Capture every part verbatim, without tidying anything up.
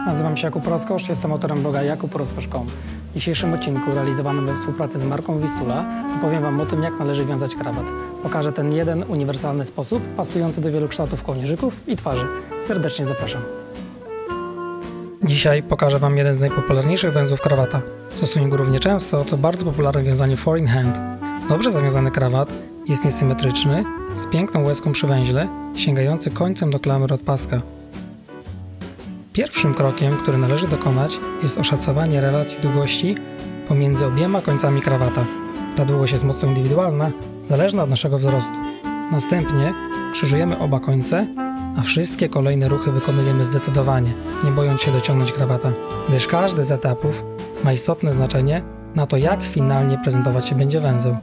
Nazywam się Jakub Rozkosz, jestem autorem bloga jakub rozkosz kropka com. W dzisiejszym odcinku, realizowanym we współpracy z marką Wistula, opowiem Wam o tym, jak należy wiązać krawat. Pokażę ten jeden uniwersalny sposób, pasujący do wielu kształtów kołnierzyków i twarzy. Serdecznie zapraszam. Dzisiaj pokażę Wam jeden z najpopularniejszych węzłów krawata. Stosuję go równie często, co bardzo popularne wiązanie four in hand. Dobrze zawiązany krawat jest niesymetryczny, z piękną łezką przy węźle, sięgający końcem do klamry od paska. Pierwszym krokiem, który należy dokonać, jest oszacowanie relacji długości pomiędzy obiema końcami krawata. Ta długość jest mocno indywidualna, zależna od naszego wzrostu. Następnie krzyżujemy oba końce, a wszystkie kolejne ruchy wykonujemy zdecydowanie, nie bojąc się dociągnąć krawata, gdyż każdy z etapów ma istotne znaczenie na to, jak finalnie prezentować się będzie węzeł.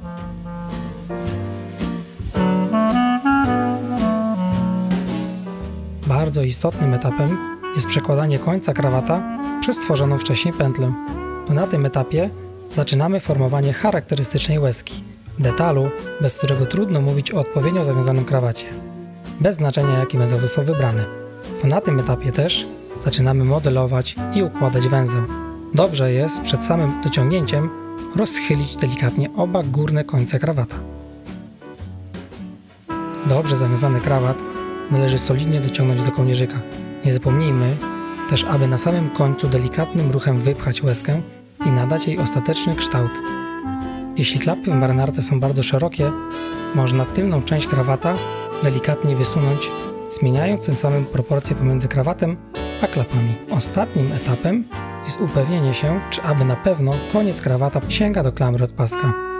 Bardzo istotnym etapem jest przekładanie końca krawata przez stworzoną wcześniej pętlę. To na tym etapie zaczynamy formowanie charakterystycznej łezki, detalu, bez którego trudno mówić o odpowiednio zawiązanym krawacie, bez znaczenia jaki węzeł został wybrany. To na tym etapie też zaczynamy modelować i układać węzeł. Dobrze jest przed samym dociągnięciem rozchylić delikatnie oba górne końce krawata. Dobrze zawiązany krawat należy solidnie dociągnąć do kołnierzyka. Nie zapomnijmy też, aby na samym końcu delikatnym ruchem wypchać łezkę i nadać jej ostateczny kształt. Jeśli klapy w marynarce są bardzo szerokie, można tylną część krawata delikatnie wysunąć, zmieniając tym samym proporcje pomiędzy krawatem a klapami. Ostatnim etapem jest upewnienie się, czy aby na pewno koniec krawata sięga do klamry od paska.